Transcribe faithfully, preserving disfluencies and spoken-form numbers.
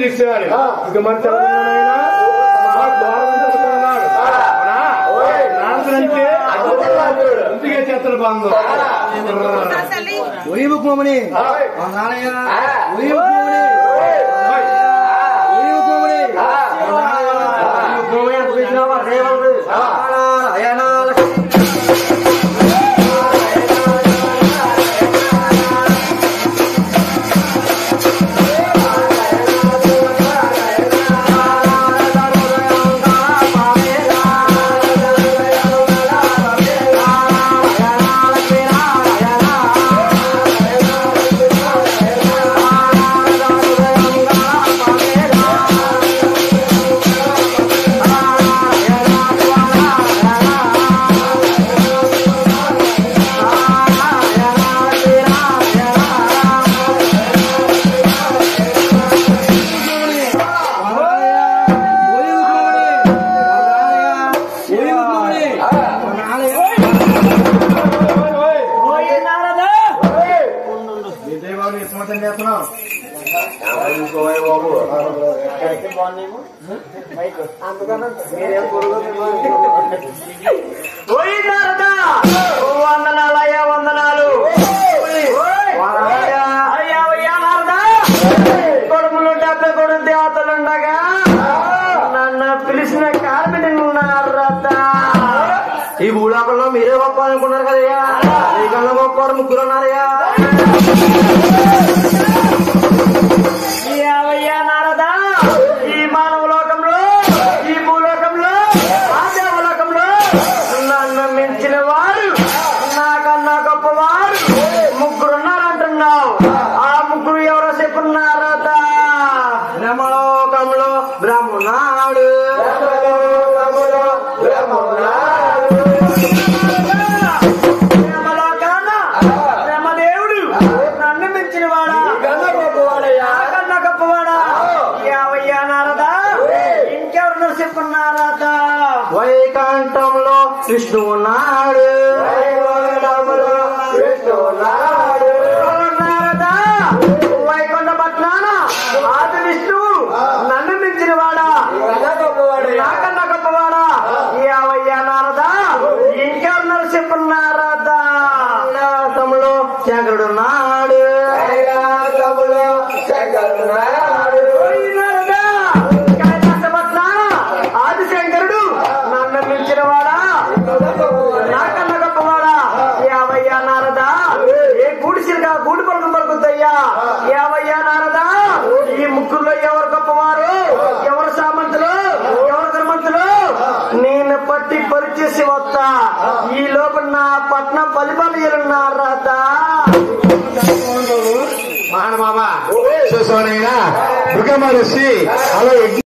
తీసేయాలి ఇక మరి ఇంటికే చేతలు బాగుంది ఒరి ముక్కుమని నాన్నయ్య ఒరి ముక్కుమని ఒరి ముక్కుమని రేవంతుడు అయనాల వందనాలయ్యా వందనాలు అయ్యా అయ్యా నారదా కొడుకులు డెబ్బై కొడుకు దేవతలుండగా నన్ను పిలిచిన కార్మికులున్నారదా ఈ భూలోకంలో మీరే గొప్ప అనుకున్నారు కదయ్యా మీకన్నా గొప్ప ముగ్గురు ఉన్నారయ్యా అయ్యా నారదా ఈ మానవ లోకంలో ఈ భూలోకంలో ఆ దేవలోకంలో నన్ను మించిన వారు నాకన్నా గొప్పవారు ముగ్గురున్నారంటున్నావు ఆ ముగ్గురు ఎవరో చెప్పున్నారదా బ్రహ్మలోకంలో బ్రహ్మనాడు బ్రహ్మలోకాన బ్రహ్మదేవుడు నన్ను మించిన వాడా నాకన్నా గొప్పవాడా యావయ్యా నారదా ఇంకెవరు చెప్పున్నారదా వైకుంఠంలో విష్ణు ఉన్నాడు నారదా వైకుంఠ పట్నాన ఆది విష్ణువు నన్ను మించిన వాడా నాకన్నా గొప్పవాడా యావయ్యా నారదా ఇంకెవరు చెప్పున్నారదా కైలాసంలో శంకరుడు నాడు ఆదిశంకరుడు నన్ను మించిన వాడా నాకన్నా గొప్పవాడా యావయ్యా నారదా ఏ గూడిసిలుగా గూడి పలుకు పలుకుద్దయ్యా యావయ్యా నారదా ఈ ముగ్గురులో ఎవరు గొప్పవారు ఎవరు సామంతులు ఎవరు ధర్మంతులు నేను పట్టి పరిచేసి వస్తా ఈ లోపల నా పట్నం పలిపల్లిన్నారదా మహానుభావ చూసానైనా మృగమహర్షి అలా